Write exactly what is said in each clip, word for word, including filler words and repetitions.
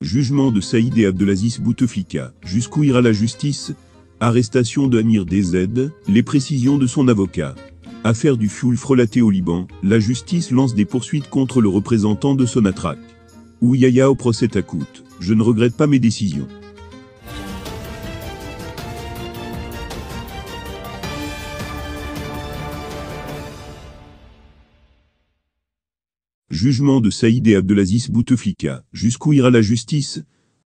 Jugement de Saïd et Abdelaziz Bouteflika. Jusqu'où ira la justice? Arrestation de Amir D Z, les précisions de son avocat. Affaire du fioul frelaté au Liban, la justice lance des poursuites contre le représentant de Sonatrach. Ouyaya au procès Takout. Je ne regrette pas mes décisions. Jugement de Saïd et Abdelaziz Bouteflika. Jusqu'où ira la justice?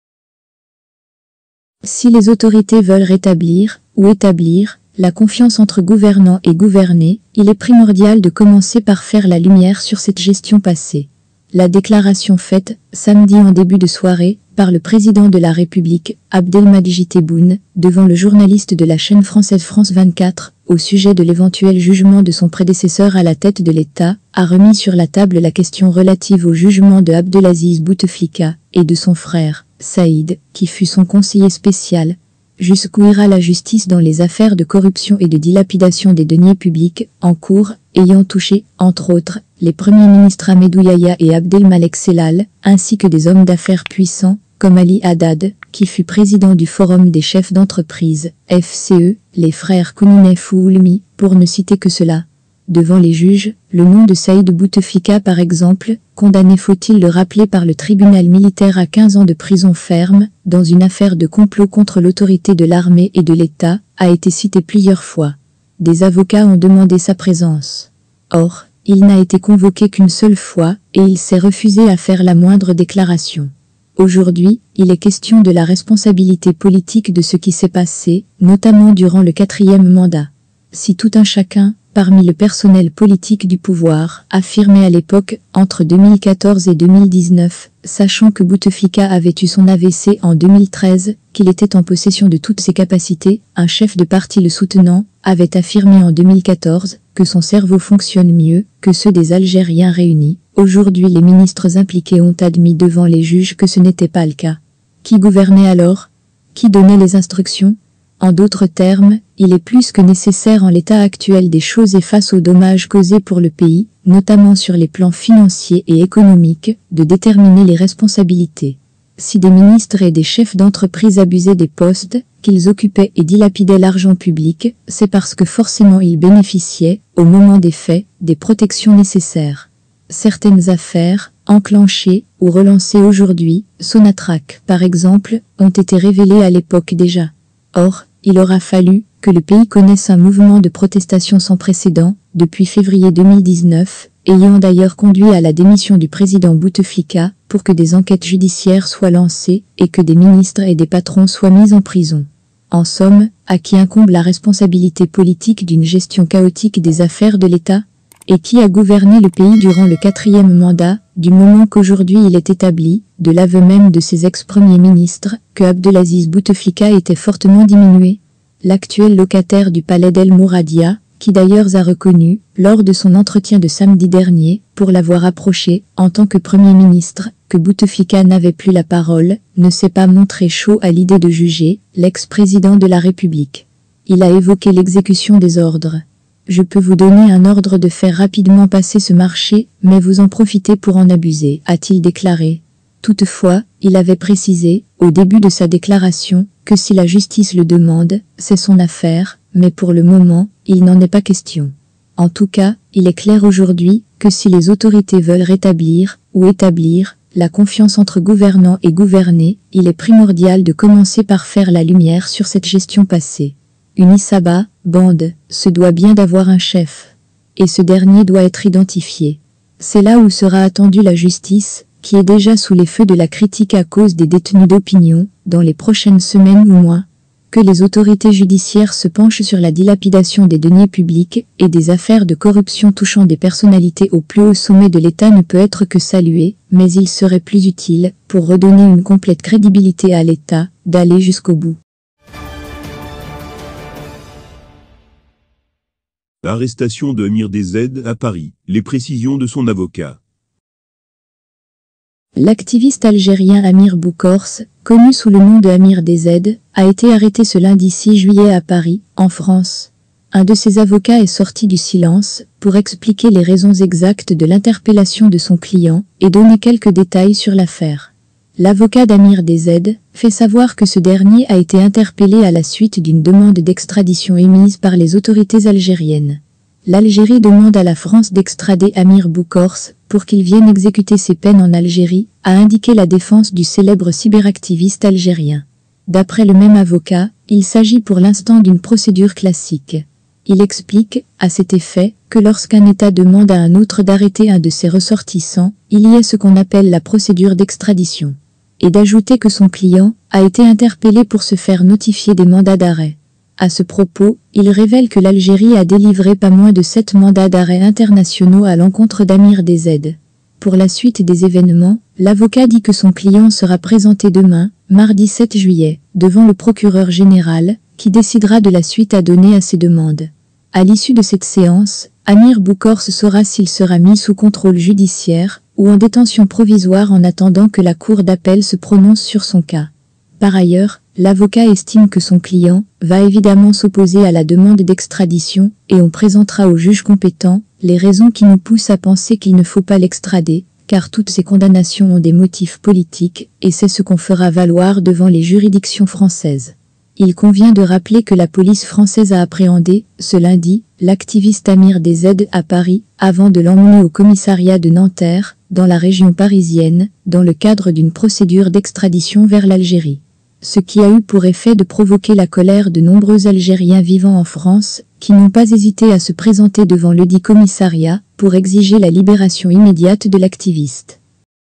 Si les autorités veulent rétablir, ou établir, la confiance entre gouvernants et gouvernés, il est primordial de commencer par faire la lumière sur cette gestion passée. La déclaration faite, samedi en début de soirée, par le président de la République, Abdelmadjid Tebboune, devant le journaliste de la chaîne française France vingt-quatre, au sujet de l'éventuel jugement de son prédécesseur à la tête de l'État, a remis sur la table la question relative au jugement de Abdelaziz Bouteflika et de son frère, Saïd, qui fut son conseiller spécial. Jusqu'où ira la justice dans les affaires de corruption et de dilapidation des deniers publics en cours, ayant touché, entre autres, les premiers ministres Ahmed Ouyaya et Abdelmalek Sellal, ainsi que des hommes d'affaires puissants, comme Ali Haddad, qui fut président du Forum des chefs d'entreprise, F C E, les frères Kouninef ou Oulmi, pour ne citer que cela. Devant les juges, le nom de Saïd Bouteflika par exemple, condamné faut-il le rappeler par le tribunal militaire à quinze ans de prison ferme, dans une affaire de complot contre l'autorité de l'armée et de l'État, a été cité plusieurs fois. Des avocats ont demandé sa présence. Or, il n'a été convoqué qu'une seule fois, et il s'est refusé à faire la moindre déclaration. Aujourd'hui, il est question de la responsabilité politique de ce qui s'est passé, notamment durant le quatrième mandat. Si tout un chacun, parmi le personnel politique du pouvoir, affirmait à l'époque, entre deux mille quatorze et deux mille dix-neuf, sachant que Bouteflika avait eu son A V C en deux mille treize, qu'il était en possession de toutes ses capacités, un chef de parti le soutenant, avait affirmé en deux mille quatorze, que son cerveau fonctionne mieux que ceux des Algériens réunis. Aujourd'hui, les ministres impliqués ont admis devant les juges que ce n'était pas le cas. Qui gouvernait alors? Qui donnait les instructions? En d'autres termes, il est plus que nécessaire en l'état actuel des choses et face aux dommages causés pour le pays, notamment sur les plans financiers et économiques, de déterminer les responsabilités. Si des ministres et des chefs d'entreprise abusaient des postes qu'ils occupaient et dilapidaient l'argent public, c'est parce que forcément ils bénéficiaient, au moment des faits, des protections nécessaires. Certaines affaires, enclenchées ou relancées aujourd'hui, Sonatrach par exemple, ont été révélées à l'époque déjà. Or, il aura fallu que le pays connaisse un mouvement de protestation sans précédent, depuis février deux mille dix-neuf, ayant d'ailleurs conduit à la démission du président Bouteflika, pour que des enquêtes judiciaires soient lancées et que des ministres et des patrons soient mis en prison. En somme, à qui incombe la responsabilité politique d'une gestion chaotique des affaires de l'État? Et qui a gouverné le pays durant le quatrième mandat, du moment qu'aujourd'hui il est établi, de l'aveu même de ses ex-premiers ministres, que Abdelaziz Bouteflika était fortement diminué? L'actuel locataire du palais d'El Mouradia, qui d'ailleurs a reconnu, lors de son entretien de samedi dernier, pour l'avoir approché, en tant que Premier ministre, que Bouteflika n'avait plus la parole, ne s'est pas montré chaud à l'idée de juger l'ex-président de la République. Il a évoqué l'exécution des ordres. Je peux vous donner un ordre de faire rapidement passer ce marché, mais vous en profitez pour en abuser, a-t-il déclaré. Toutefois, il avait précisé, au début de sa déclaration, que si la justice le demande, c'est son affaire, mais pour le moment, il n'en est pas question. En tout cas, il est clair aujourd'hui que si les autorités veulent rétablir, ou établir, la confiance entre gouvernants et gouvernés, il est primordial de commencer par faire la lumière sur cette gestion passée. Une Isaba, bande, se doit bien d'avoir un chef. Et ce dernier doit être identifié. C'est là où sera attendue la justice, qui est déjà sous les feux de la critique à cause des détenus d'opinion, dans les prochaines semaines ou mois. Que les autorités judiciaires se penchent sur la dilapidation des deniers publics et des affaires de corruption touchant des personnalités au plus haut sommet de l'État ne peut être que salué, mais il serait plus utile, pour redonner une complète crédibilité à l'État, d'aller jusqu'au bout. Arrestation de Amir D Z à Paris. Les précisions de son avocat. L'activiste algérien Amir Boukors, connu sous le nom de Amir D Z, a été arrêté ce lundi six juillet à Paris, en France. Un de ses avocats est sorti du silence pour expliquer les raisons exactes de l'interpellation de son client et donner quelques détails sur l'affaire. L'avocat d'Amir D Z fait savoir que ce dernier a été interpellé à la suite d'une demande d'extradition émise par les autorités algériennes. L'Algérie demande à la France d'extrader Amir Boukors pour qu'il vienne exécuter ses peines en Algérie, a indiqué la défense du célèbre cyberactiviste algérien. D'après le même avocat, il s'agit pour l'instant d'une procédure classique. Il explique, à cet effet, que lorsqu'un État demande à un autre d'arrêter un de ses ressortissants, il y a ce qu'on appelle la procédure d'extradition. Et d'ajouter que son client a été interpellé pour se faire notifier des mandats d'arrêt. À ce propos, il révèle que l'Algérie a délivré pas moins de sept mandats d'arrêt internationaux à l'encontre d'Amir D Z. Pour la suite des événements, l'avocat dit que son client sera présenté demain, mardi sept juillet, devant le procureur général, qui décidera de la suite à donner à ces demandes. À l'issue de cette séance, Amir Boukors saura s'il sera mis sous contrôle judiciaire ou en détention provisoire en attendant que la cour d'appel se prononce sur son cas. Par ailleurs, l'avocat estime que son client va évidemment s'opposer à la demande d'extradition et on présentera au juge compétent les raisons qui nous poussent à penser qu'il ne faut pas l'extrader, car toutes ces condamnations ont des motifs politiques et c'est ce qu'on fera valoir devant les juridictions françaises. Il convient de rappeler que la police française a appréhendé, ce lundi, l'activiste Amir D Z à Paris, avant de l'emmener au commissariat de Nanterre, dans la région parisienne, dans le cadre d'une procédure d'extradition vers l'Algérie. Ce qui a eu pour effet de provoquer la colère de nombreux Algériens vivant en France, qui n'ont pas hésité à se présenter devant ledit commissariat, pour exiger la libération immédiate de l'activiste.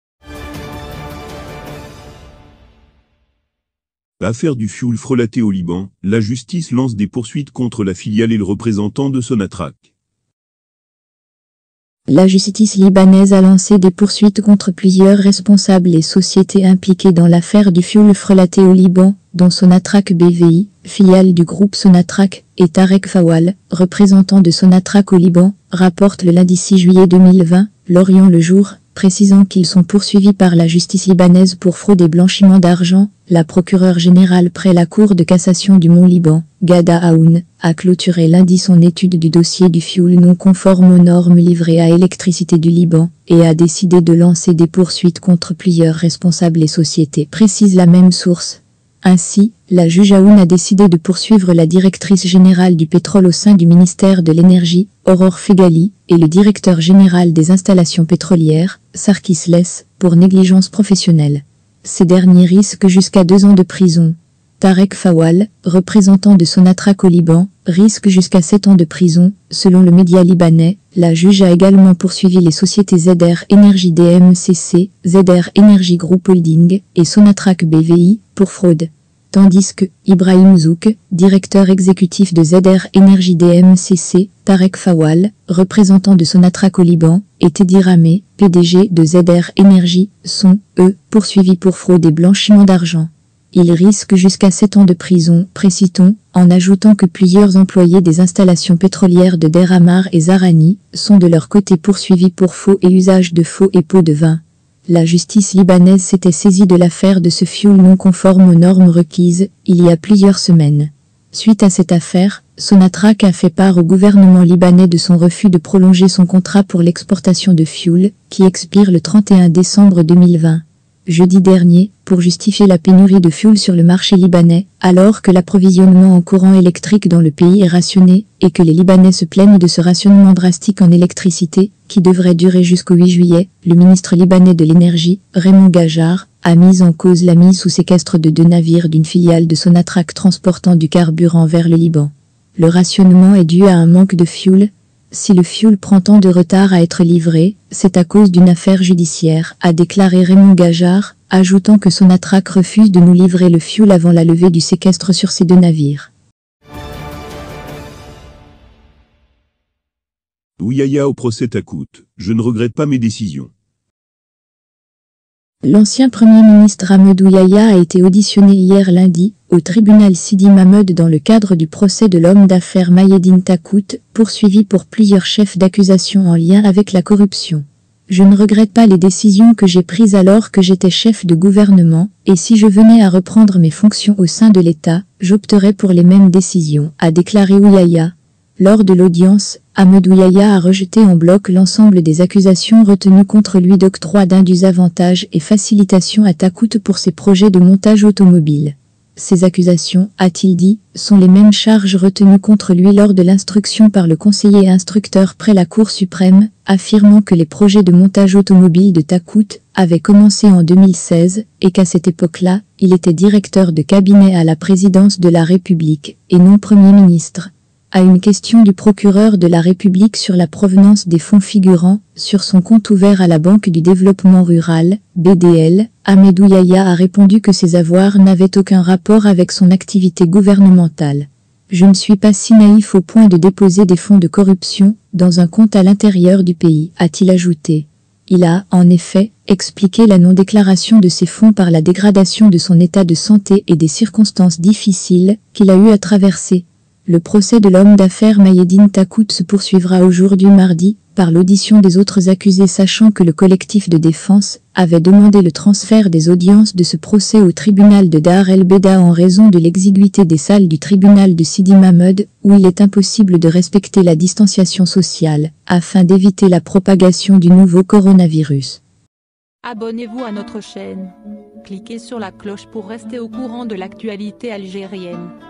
Affaire du fioul frelaté au Liban, la justice lance des poursuites contre la filiale et le représentant de Sonatrach. La justice libanaise a lancé des poursuites contre plusieurs responsables et sociétés impliquées dans l'affaire du fioul frelaté au Liban, dont Sonatrach B V I, filiale du groupe Sonatrach, et Tarek Fawal, représentant de Sonatrach au Liban, rapporte le lundi six juillet deux mille vingt, L'Orient le jour, précisant qu'ils sont poursuivis par la justice libanaise pour fraude et blanchiment d'argent. La procureure générale près la Cour de cassation du Mont-Liban, Ghada Aoun, a clôturé lundi son étude du dossier du fioul non conforme aux normes livrées à Électricité du Liban et a décidé de lancer des poursuites contre plusieurs responsables et sociétés, précise la même source. Ainsi, la juge Aoun a décidé de poursuivre la directrice générale du pétrole au sein du ministère de l'Énergie, Aurore Fegali, et le directeur général des installations pétrolières, Sarkis Less, pour négligence professionnelle. Ces derniers risquent jusqu'à deux ans de prison. Tarek Fawal, représentant de Sonatrach au Liban, risque jusqu'à sept ans de prison. Selon le média libanais, la juge a également poursuivi les sociétés Z R Energy D M C C, Z R Energy Group Holding et Sonatrach B V I pour fraude. Tandis que Ibrahim Zouk, directeur exécutif de Z R Energy D M C C, Tarek Fawal, représentant de Sonatrach au Liban, et Teddy Ramé, P D G de Z R Energy, sont, eux, poursuivis pour fraude et blanchiment d'argent. Ils risquent jusqu'à sept ans de prison, précise-t-on, en ajoutant que plusieurs employés des installations pétrolières de Der Hamar et Zarani sont de leur côté poursuivis pour faux et usage de faux et pots de vin. La justice libanaise s'était saisie de l'affaire de ce fioul non conforme aux normes requises, il y a plusieurs semaines. Suite à cette affaire, Sonatrach a fait part au gouvernement libanais de son refus de prolonger son contrat pour l'exportation de fioul, qui expire le trente et un décembre deux mille vingt. Jeudi dernier, pour justifier la pénurie de fioul sur le marché libanais, alors que l'approvisionnement en courant électrique dans le pays est rationné, et que les Libanais se plaignent de ce rationnement drastique en électricité, qui devrait durer jusqu'au huit juillet, le ministre libanais de l'énergie, Raymond Gajjar, a mis en cause la mise sous séquestre de deux navires d'une filiale de Sonatrach transportant du carburant vers le Liban. Le rationnement est dû à un manque de fioul. Si le fioul prend tant de retard à être livré, c'est à cause d'une affaire judiciaire, a déclaré Raymond Gajjar, ajoutant que Sonatrach refuse de nous livrer le fioul avant la levée du séquestre sur ces deux navires. Ouiaïa au procès Takout, je ne regrette pas mes décisions. L'ancien Premier ministre Ahmed Ouiaïa a été auditionné hier lundi, au tribunal Sidi Mahmoud dans le cadre du procès de l'homme d'affaires Mayedine Takout, poursuivi pour plusieurs chefs d'accusation en lien avec la corruption. Je ne regrette pas les décisions que j'ai prises alors que j'étais chef de gouvernement, et si je venais à reprendre mes fonctions au sein de l'État, j'opterais pour les mêmes décisions, a déclaré Ouiaïa. Lors de l'audience, Ahmadou Yahya a rejeté en bloc l'ensemble des accusations retenues contre lui d'octroi d'indus avantages et facilitation à Takout pour ses projets de montage automobile. Ces accusations, a-t-il dit, sont les mêmes charges retenues contre lui lors de l'instruction par le conseiller instructeur près la Cour suprême, affirmant que les projets de montage automobile de Takout avaient commencé en deux mille seize et qu'à cette époque-là, il était directeur de cabinet à la présidence de la République et non Premier ministre. À une question du procureur de la République sur la provenance des fonds figurant sur son compte ouvert à la Banque du Développement Rural, B D L, Ahmadou Yahya a répondu que ces avoirs n'avaient aucun rapport avec son activité gouvernementale. « Je ne suis pas si naïf au point de déposer des fonds de corruption dans un compte à l'intérieur du pays », a-t-il ajouté. Il a, en effet, expliqué la non-déclaration de ces fonds par la dégradation de son état de santé et des circonstances difficiles qu'il a eu à traverser. Le procès de l'homme d'affaires Maïeddine Takout se poursuivra aujourd'hui mardi, par l'audition des autres accusés, sachant que le collectif de défense avait demandé le transfert des audiences de ce procès au tribunal de Dar el-Beda en raison de l'exiguïté des salles du tribunal de Sidi Mahmoud, où il est impossible de respecter la distanciation sociale, afin d'éviter la propagation du nouveau coronavirus. Abonnez-vous à notre chaîne. Cliquez sur la cloche pour rester au courant de l'actualité algérienne.